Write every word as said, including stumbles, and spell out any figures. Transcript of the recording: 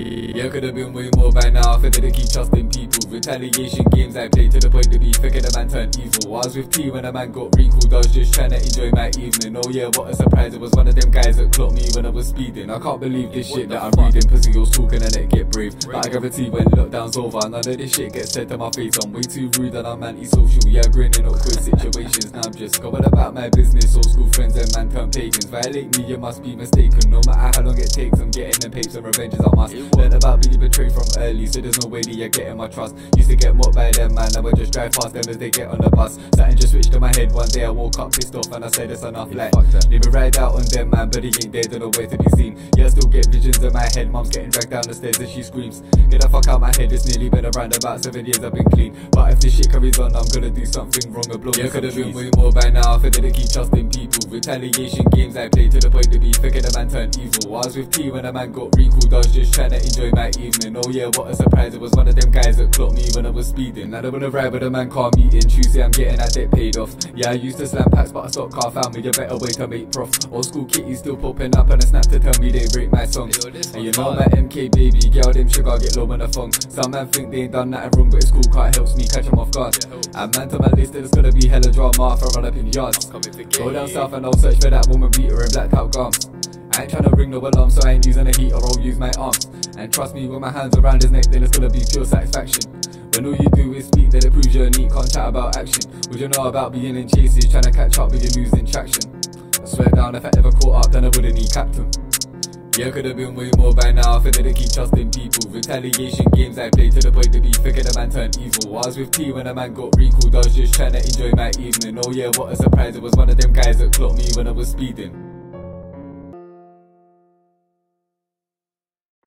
Yeah, could've been way more by now if I didn't keep trusting people. Retaliation games I played to the point to be thicker the man turned evil. I was with T when a man got recalled, I was just trying to enjoy my evening. Oh yeah, what a surprise, it was one of them guys that clocked me when I was speeding. I can't believe this shit that I'm reading, pussy was talking and it get brave. But I guarantee when lockdown's over, none of this shit gets said to my face. I'm way too rude and I'm anti-social, yeah, grinning awkward situations. Now I'm just going about my business, old school friends and man turn pagans. Violate me, you must be mistaken, no matter how long it takes, I'm getting them papes and revenges I must. Learned about being betrayed from early, so there's no way that you're getting my trust. Used to get mocked by them man, now I just drive past them as they get on the bus. Something just switched in my head one day, I woke up pissed off and I said it's enough, like leave me ride out on them man, but he ain't there, don't know where to be seen. Yeah, I still get visions in my head, mum's getting dragged down the stairs as she screams. Get the fuck out my head, it's nearly been around about seven years I've been clean. But if this shit carries on, I'm gonna do something wrong or blow. Yeah, could've been way more by now if I didn't keep trusting people. Retaliation games I played to the point to be thicker the man turned evil. I was with T when a man got recalled, I was just trying to enjoy my evening. Oh yeah, what a surprise, it was one of them guys that clocked me when I was speeding. Now they wanna ride with a man car meeting, Tuesday I'm getting that debt paid off. Yeah, I used to slam packs but I stopped car, found me a better way to make prof. Old school kitties still popping up and a snap to tell me they rate my songs. And you know my M K baby, girl them sugar get low on the phone. Some man think they ain't done nothing wrong but it's cool car helps me catch them off guard. And man to my list there's gonna be hella drama if I run up in yards. Go down south and I'll search for that woman beater in blacked out gums. I ain't tryna ring no alarm so I ain't using a heater, I'll use my arms. And trust me, with my hands around his neck then it's gonna be pure satisfaction. When all you do is speak then it proves you're neat, can't chat about action. Would you know about being in chases, trying to catch up but you're losing traction. I swear down if I ever caught up then I wouldn't need captain. Yeah, could've been way more by now if I didn't keep trusting people. Retaliation games I played to the point to be thicker the man turned evil. I was with T when a man got recalled, I was just trying to enjoy my evening. Oh yeah, what a surprise, it was one of them guys that clocked me when I was speeding.